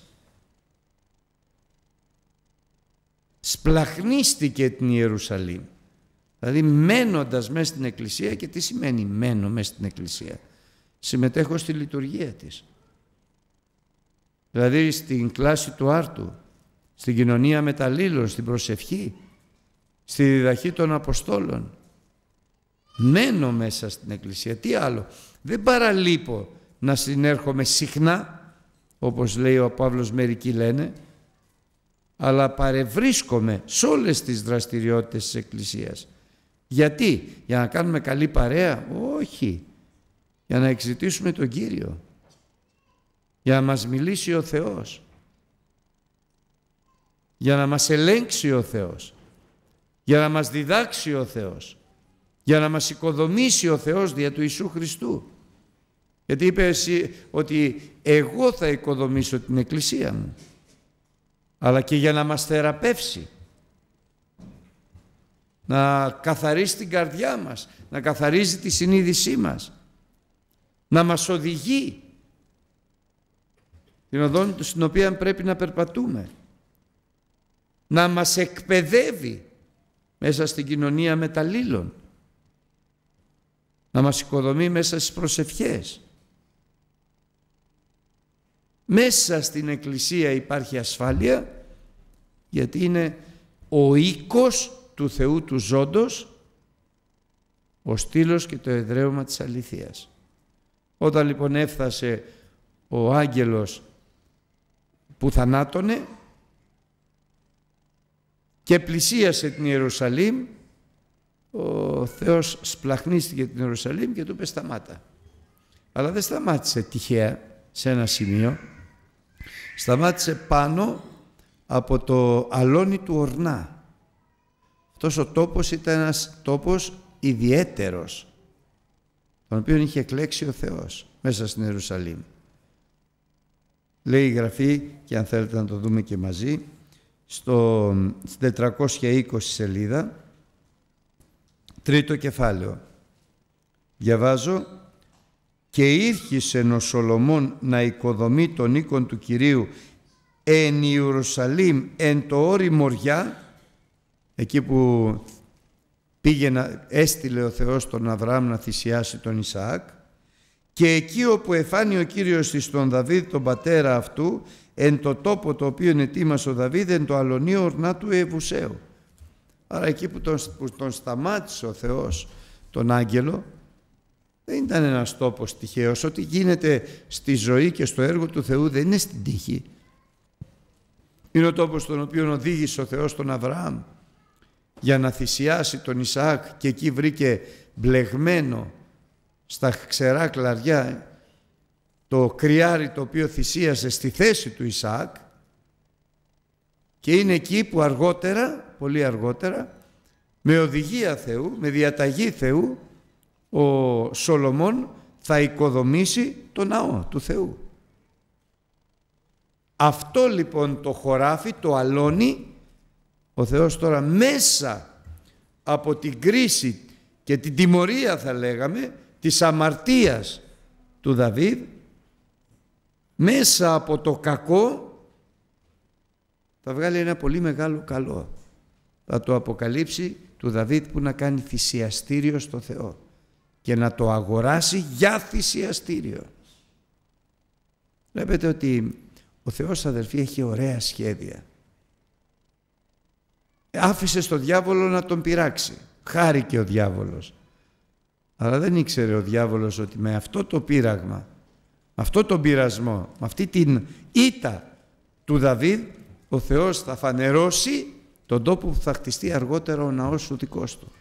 Σπλαχνίστηκε την Ιερουσαλήμ. Δηλαδή μένοντας μέσα στην Εκκλησία. Και τι σημαίνει μένω μέσα στην Εκκλησία? Συμμετέχω στη λειτουργία της. Δηλαδή στην κλάση του άρτου, στην κοινωνία μεταλλήλων, στην προσευχή, στη διδαχή των Αποστόλων. Μένω μέσα στην Εκκλησία. Τι άλλο? Δεν παραλείπω να συνέρχομαι συχνά, όπως λέει ο Παύλος, μερικοί λένε, αλλά παρευρίσκομαι σε όλες τις δραστηριότητες της Εκκλησίας. Γιατί? Για να κάνουμε καλή παρέα? Όχι. Για να εξητήσουμε τον Κύριο. Για να μας μιλήσει ο Θεός. Για να μας ελέγξει ο Θεός. Για να μας διδάξει ο Θεός. Για να μας οικοδομήσει ο Θεός δια του Ιησού Χριστού. Γιατί είπε εσύ ότι εγώ θα οικοδομήσω την Εκκλησία μου. Αλλά και για να μας θεραπεύσει. Να καθαρίσει την καρδιά μας. Να καθαρίζει τη συνείδησή μας. Να μας οδηγεί την οδόν στην οποία πρέπει να περπατούμε. Να μας εκπαιδεύει μέσα στην κοινωνία μεταλλήλων. Να μας οικοδομεί μέσα στις προσευχές. Μέσα στην Εκκλησία υπάρχει ασφάλεια, γιατί είναι ο οίκος του Θεού του ζώντος, ο στήλος και το εδραίωμα της αληθείας. Όταν λοιπόν έφτασε ο άγγελος που θανάτωνε και πλησίασε την Ιερουσαλήμ, ο Θεός σπλαχνίστηκε την Ιερουσαλήμ και του είπε σταμάτα. Αλλά δεν σταμάτησε τυχαία σε ένα σημείο, σταμάτησε πάνω από το αλόνι του Ορνά. Αυτός ο τόπος ήταν ένας τόπος ιδιαίτερος, τον οποίο είχε εκλέξει ο Θεός μέσα στην Ιερουσαλήμ. Λέει η Γραφή, και αν θέλετε να το δούμε και μαζί, στο τετρακόσια είκοσι σελίδα, τρίτο κεφάλαιο. Διαβάζω: «Και ήρχισεν ο Σολομών να οικοδομεί τον οίκον του Κυρίου εν Ιερουσαλήμ εν το όρη Μοριά», εκεί που πήγε να, έστειλε ο Θεός τον Αβραάμ να θυσιάσει τον Ισαάκ, «και εκεί όπου εφάνει ο Κύριος εις τον Δαβίδ τον πατέρα αυτού, εν το τόπο το οποίο ετοίμασε ο Δαβίδ, εν το αλωνίο ορνά του Εβουσαίου». Άρα εκεί που τον, που τον σταμάτησε ο Θεός τον άγγελο, δεν ήταν ένας τόπος τυχαίος. Ό,τι γίνεται στη ζωή και στο έργο του Θεού δεν είναι στην τύχη. Είναι ο τόπος στον οποίο οδήγησε ο Θεός τον Αβραάμ για να θυσιάσει τον Ισαάκ, και εκεί βρήκε μπλεγμένο στα ξερά κλαριά το κρυάρι το οποίο θυσίασε στη θέση του Ισαάκ, και είναι εκεί που αργότερα, πολύ αργότερα, με οδηγία Θεού, με διαταγή Θεού, ο Σολομών θα οικοδομήσει το ναό του Θεού. Αυτό λοιπόν το χωράφι, το αλόνι, ο Θεός τώρα μέσα από την κρίση και την τιμωρία, θα λέγαμε, της αμαρτίας του Δαβίδ, μέσα από το κακό θα βγάλει ένα πολύ μεγάλο καλό. Θα το αποκαλύψει του Δαβίδ που να κάνει θυσιαστήριο στο Θεό και να το αγοράσει για θυσιαστήριο. Βλέπετε ότι ο Θεός, αδελφοί, έχει ωραία σχέδια. Άφησε στο διάβολο να τον πειράξει. Χάρηκε ο διάβολος. Αλλά δεν ήξερε ο διάβολος ότι με αυτό το πείραγμα, με αυτό τον πειρασμό, με αυτή την ήττα του Δαβίδ, ο Θεός θα φανερώσει τον τόπο που θα χτιστεί αργότερα ο ναός του δικός του.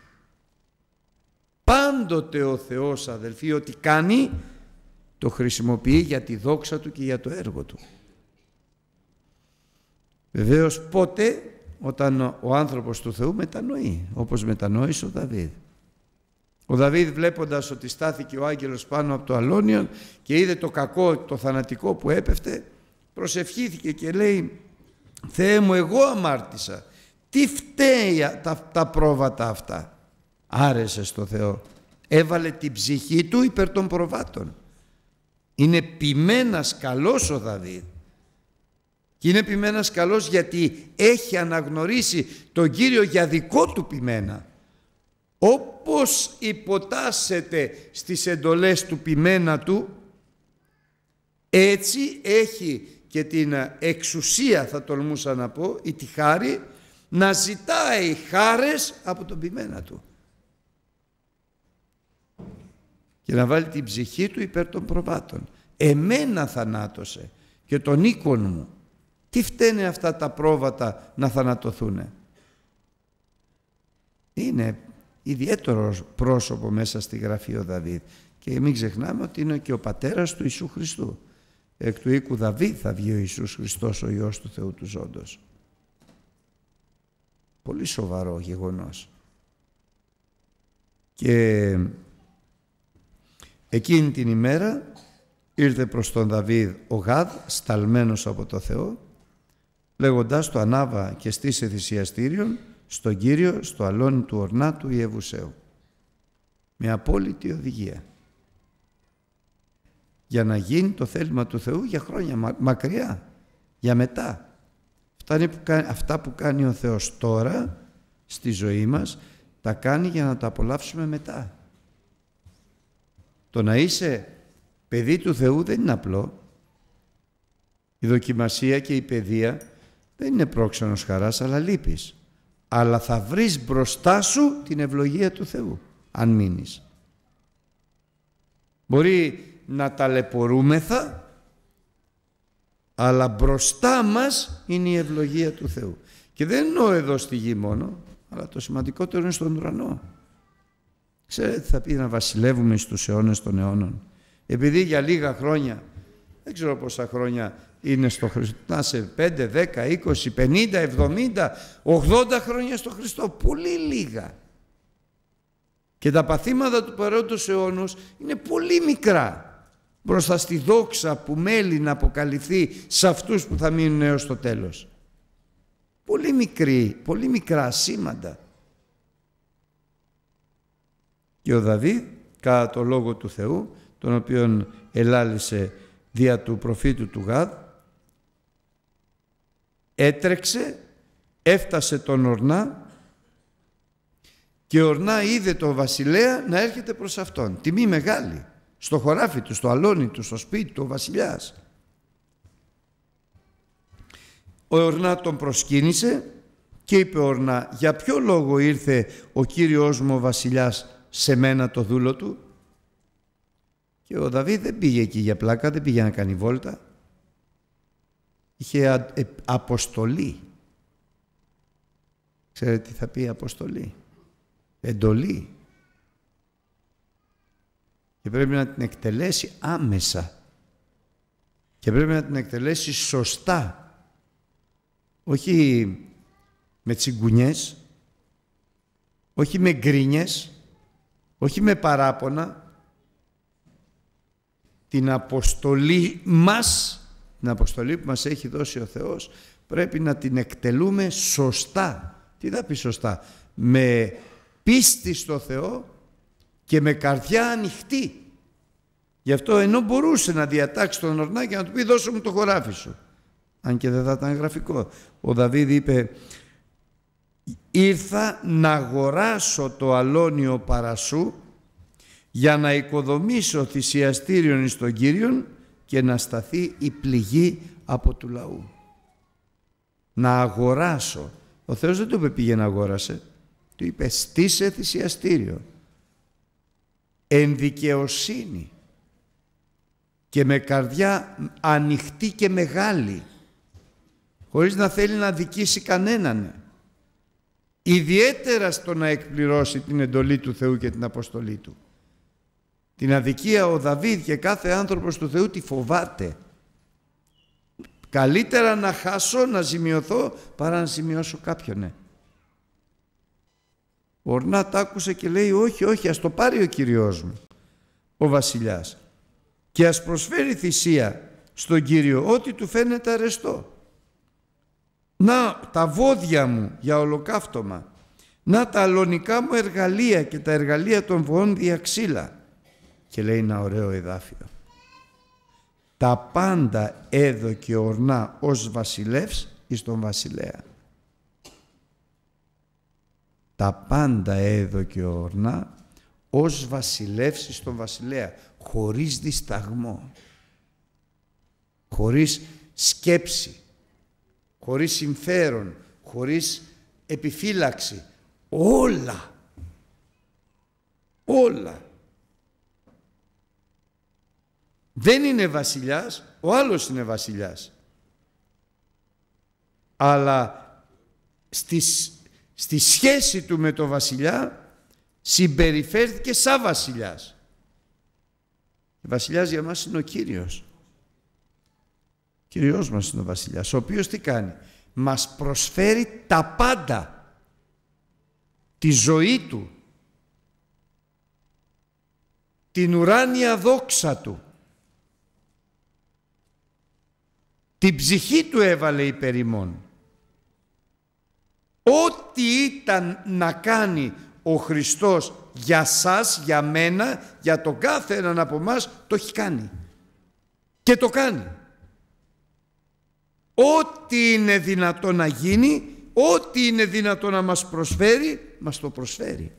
Πάντοτε ο Θεός, αδελφοί, ό,τι κάνει το χρησιμοποιεί για τη δόξα του και για το έργο του. Βεβαίως πότε? Όταν ο άνθρωπος του Θεού μετανοεί, όπως μετανόησε ο Δαβίδ. Ο Δαβίδ, βλέποντας ότι στάθηκε ο άγγελος πάνω από το αλόνιον και είδε το κακό, το θανατικό που έπεφτε, προσευχήθηκε και λέει: «Θεέ μου, εγώ αμάρτησα. Τι φταίει τα, τα πρόβατα αυτά?» Άρεσε στο Θεό. Έβαλε την ψυχή του υπέρ των προβάτων. Είναι ποιμένας καλός ο Δαβίδ. Και είναι ποιμένας καλός γιατί έχει αναγνωρίσει τον Κύριο για δικό του ποιμένα. Όπως υποτάσσεται στις εντολές του ποιμένα του, έτσι έχει και την εξουσία, θα τολμούσα να πω, ή τη χάρη, να ζητάει χάρες από τον ποιμένα του και να βάλει την ψυχή του υπέρ των προβάτων. Εμένα θανάτωσε και τον οίκον μου. Τι φταίνε αυτά τα πρόβατα να θανατωθούνε? Είναι ιδιαίτερο πρόσωπο μέσα στη Γραφή ο Δαβίδ. Και μην ξεχνάμε ότι είναι και ο πατέρας του Ιησού Χριστού. Εκ του οίκου Δαβίδ θα βγει ο Ιησούς Χριστός, ο Υιός του Θεού του Ζώντος. Πολύ σοβαρό γεγονός. Και εκείνη την ημέρα ήρθε προς τον Δαβίδ ο Γάδ, σταλμένος από το Θεό, λέγοντάς το ανάβα και στήσε θυσιαστήριον στον Κύριο, στο αλόνι του Ορνά του Ιεβουσαίου. Με απόλυτη οδηγία. Για να γίνει το θέλημα του Θεού για χρόνια μα, μακριά, για μετά. Αυτά, που κάνει, αυτά που κάνει ο Θεός τώρα στη ζωή μας, τα κάνει για να τα απολαύσουμε μετά. Το να είσαι παιδί του Θεού δεν είναι απλό. Η δοκιμασία και η παιδεία δεν είναι πρόξενος χαράς, αλλά λύπης. Αλλά θα βρεις μπροστά σου την ευλογία του Θεού, αν μείνεις. Μπορεί να ταλαιπωρούμεθα, αλλά μπροστά μας είναι η ευλογία του Θεού. Και δεν εννοώ εδώ στη γη μόνο, αλλά το σημαντικότερο είναι στον ουρανό. Ξέρετε τι θα πει να βασιλεύουμε στους αιώνες των αιώνων? Επειδή για λίγα χρόνια, δεν ξέρω πόσα χρόνια είναι στο Χριστό, να σε πέντε, δέκα, είκοσι, πενήντα, εβδομήντα, ογδόντα χρόνια στο Χριστό, πολύ λίγα. Και τα παθήματα του παρόντος αιώνος είναι πολύ μικρά μπροστά στη δόξα που μέλει να αποκαλυφθεί σε αυτούς που θα μείνουν έως το τέλος. Πολύ μικρή, πολύ μικρά σήμαντα. Και ο Δαβίδ, κατά το λόγο του Θεού, τον οποίον ελάλησε δια του προφήτου του Γάδ, έτρεξε, έφτασε τον Ορνά και ο Ορνά είδε τον βασιλέα να έρχεται προς αυτόν. Τιμή μεγάλη, στο χωράφι του, στο αλόνι του, στο σπίτι του, ο βασιλιάς. Ο Ορνά τον προσκύνησε και είπε ο Ορνά, για ποιο λόγο ήρθε ο Κύριος μου ο βασιλιάς σε μένα το δούλο του? Και ο Δαβίδ δεν πήγε εκεί για πλάκα, δεν πήγε να κάνει βόλτα. Είχε αποστολή. Ξέρετε τι θα πει αποστολή? Εντολή. Και πρέπει να την εκτελέσει άμεσα. Και πρέπει να την εκτελέσει σωστά. Όχι με τσιγκουνιές, όχι με γκρίνιες, όχι με παράπονα. Την αποστολή μας, την αποστολή που μας έχει δώσει ο Θεός, πρέπει να την εκτελούμε σωστά. Τι θα πει σωστά? Με πίστη στο Θεό και με καρδιά ανοιχτή. Γι' αυτό ενώ μπορούσε να διατάξει τον Ορνά και να του πει δώσε μου το χωράφι σου, αν και δεν θα ήταν γραφικό, ο Δαβίδ είπε ήρθα να αγοράσω το αλόνιο παρασού για να οικοδομήσω θυσιαστήριον εις τον Κύριον και να σταθεί η πληγή από του λαού. Να αγοράσω. Ο Θεός δεν του είπε πήγαινε αγόρασε, του είπε στήσε θυσιαστήριο. Εν δικαιοσύνη και με καρδιά ανοιχτή και μεγάλη, χωρίς να θέλει να δικήσει κανέναν. Ιδιαίτερα στο να εκπληρώσει την εντολή του Θεού και την αποστολή του. Την αδικία ο Δαβίδ και κάθε άνθρωπος του Θεού τη φοβάται. Καλύτερα να χάσω, να ζημιωθώ, παρά να ζημιώσω κάποιον. Ναι. Ο Ορνά τ' άκουσε και λέει όχι, όχι, ας το πάρει ο Κυριός μου, ο βασιλιάς, και ας προσφέρει θυσία στον Κύριο ό,τι του φαίνεται αρεστό. Να τα βόδια μου για ολοκαύτωμα, να τα αλωνικά μου εργαλεία και τα εργαλεία των βοών δια ξύλα. Και λέει ένα ωραίο εδάφιο. τα πάντα έδωκε ορνά ως βασιλεύς εις τον βασιλέα. Τα πάντα έδωκε ορνά ως βασιλεύς εις τον βασιλέα, χωρίς δισταγμό, χωρίς σκέψη, χωρίς συμφέρον, χωρίς επιφύλαξη. Όλα, όλα. Δεν είναι βασιλιάς, ο άλλος είναι βασιλιάς. Αλλά στη, στη σχέση του με το βασιλιά συμπεριφέρθηκε σαν βασιλιάς. Ο βασιλιάς για μας είναι ο Κύριος. Ο Κύριος μας είναι ο βασιλιάς, ο οποίος τι κάνει? Μας προσφέρει τα πάντα. Τη ζωή του, την ουράνια δόξα του, την ψυχή του έβαλε υπέρ ημών. Ό,τι ήταν να κάνει ο Χριστός για σας, για μένα, για τον κάθε έναν από εμάς, το έχει κάνει. Και το κάνει. Ό,τι είναι δυνατό να γίνει, ό,τι είναι δυνατό να μας προσφέρει, μας το προσφέρει.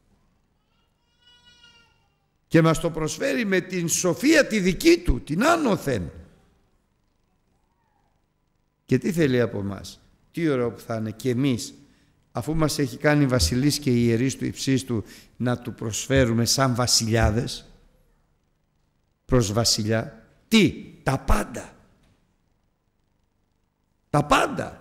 Και μας το προσφέρει με την σοφία τη δική του, την άνωθεν. Και τι θέλει από μας? Τι ωραίο που θα είναι και εμείς, αφού μας έχει κάνει βασιλείς και ιερείς του υψίστου, να του προσφέρουμε σαν βασιλιάδες προς βασιλιά. Τι? Τα πάντα. Τα πάντα.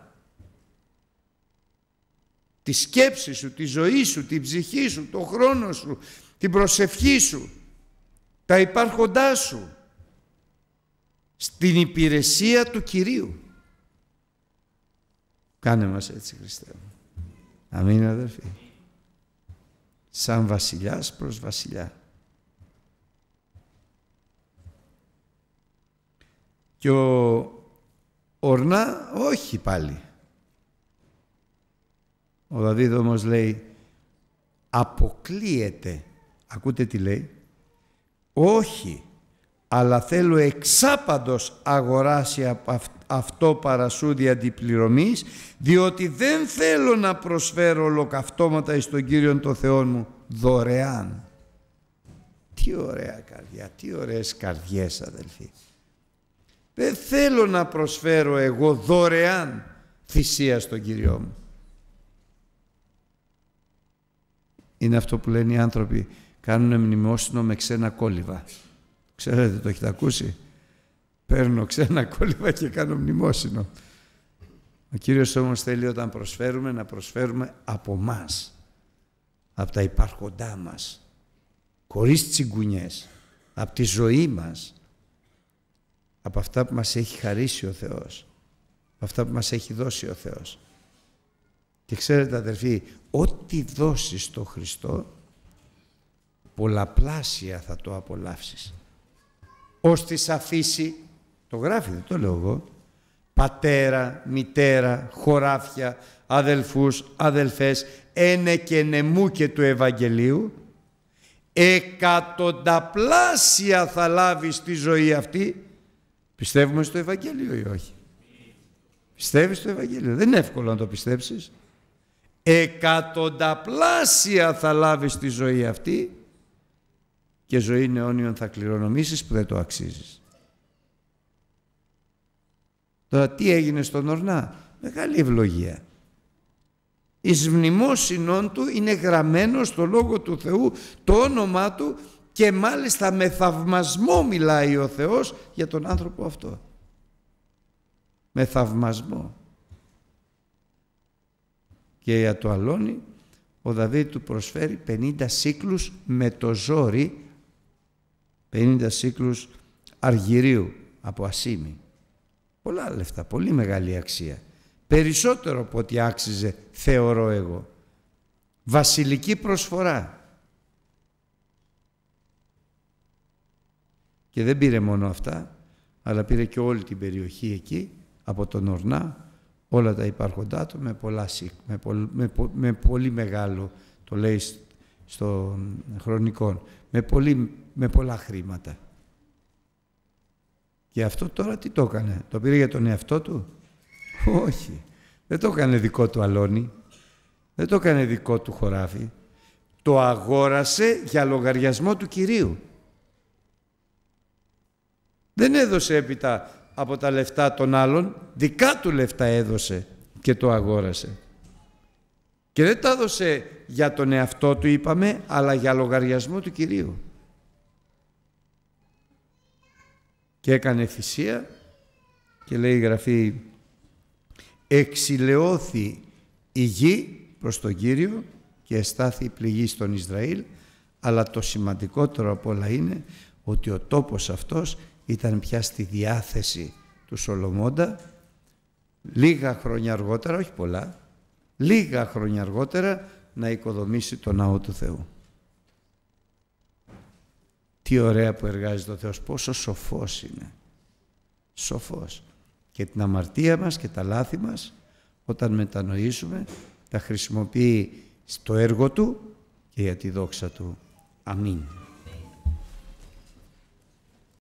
Τη σκέψη σου, τη ζωή σου, την ψυχή σου, τον χρόνο σου, την προσευχή σου, τα υπάρχοντά σου, στην υπηρεσία του Κυρίου. Κάνε μας έτσι, Χριστέ μου. Αμήν, αδερφοί. Σαν βασιλιάς προς βασιλιά. Και ο Ορνά όχι πάλι. Ο Δαβίδ όμως λέει, αποκλείεται. Ακούτε τι λέει? Όχι, αλλά θέλω εξάπαντος αγοράσει από αυτό παρασούδι αντιπληρωμής, διότι δεν θέλω να προσφέρω ολοκαυτώματα εις τον Κύριον τον Θεόν μου δωρεάν. Τι ωραία καρδιά, τι ωραίες καρδιές, αδελφοί. Δεν θέλω να προσφέρω εγώ δωρεάν θυσία στον Κύριό μου. Είναι αυτό που λένε οι άνθρωποι, κάνουν μνημόσυνο με ξένα κόλληβα. Ξέρετε, το έχετε ακούσει? Παίρνω ξένα κόλληβα και κάνω μνημόσυνο. Ο Κύριος όμως θέλει όταν προσφέρουμε να προσφέρουμε από μας, από τα υπάρχοντά μας, χωρίς τσιγκουνιές, από τη ζωή μας, από αυτά που μας έχει χαρίσει ο Θεός, από αυτά που μας έχει δώσει ο Θεός. Και ξέρετε, αδερφοί, ό,τι δώσεις στο Χριστό, πολλαπλάσια θα το απολαύσεις. Ως της αφήσει, το γράφει, δεν το λέω εγώ, πατέρα, μητέρα, χωράφια, αδελφούς, αδελφές, ένε και νεμού και του Ευαγγελίου, εκατονταπλάσια θα λάβεις στη ζωή αυτή. Πιστεύουμε στο Ευαγγέλιο ή όχι? Πιστεύεις στο Ευαγγέλιο? Δεν είναι εύκολο να το πιστέψεις. Εκατονταπλάσια θα λάβεις στη ζωή αυτή και ζωή αιώνιον θα κληρονομήσεις που δεν το αξίζεις. Τώρα τι έγινε στον Ορνά? Μεγάλη ευλογία. Εις μνημόσυνον του είναι γραμμένο στο Λόγο του Θεού το όνομά του και μάλιστα με θαυμασμό μιλάει ο Θεός για τον άνθρωπο αυτό. Με θαυμασμό. Και για το αλόνι ο Δαβίδ του προσφέρει πενήντα σύκλους με το ζόρι, πενήντα σύκλους αργυρίου από ασήμι. Πολλά λεφτά, πολύ μεγάλη αξία. Περισσότερο από ό,τι άξιζε, θεωρώ εγώ. Βασιλική προσφορά. Και δεν πήρε μόνο αυτά, αλλά πήρε και όλη την περιοχή εκεί, από τον Ορνά, όλα τα υπάρχοντά του, με, πολλά, με, πο, με, πο, με πολύ μεγάλο, το λέει στο χρονικό, με, πολύ, με πολλά χρήματα. Και αυτό τώρα τι το έκανε? Το πήρε για τον εαυτό του? Όχι. Δεν το έκανε δικό του αλόνι. Δεν το έκανε δικό του χωράφι. Το αγόρασε για λογαριασμό του Κυρίου. Δεν έδωσε έπειτα από τα λεφτά των άλλων, δικά του λεφτά έδωσε και το αγόρασε. Και δεν τα έδωσε για τον εαυτό του, είπαμε, αλλά για λογαριασμό του Κυρίου. Και έκανε θυσία και λέει η Γραφή, εξηλαιώθη η γη προς τον Κύριο και εστάθη η πληγή στον Ισραήλ, αλλά το σημαντικότερο από όλα είναι ότι ο τόπος αυτός ήταν πια στη διάθεση του Σολομώντα λίγα χρόνια αργότερα, όχι πολλά, λίγα χρόνια αργότερα να οικοδομήσει το ναό του Θεού. Τι ωραία που εργάζεται ο Θεός, πόσο σοφός είναι. Σοφός. Και την αμαρτία μας και τα λάθη μας, όταν μετανοήσουμε, τα χρησιμοποιεί στο έργο Του και για τη δόξα Του. Αμήν.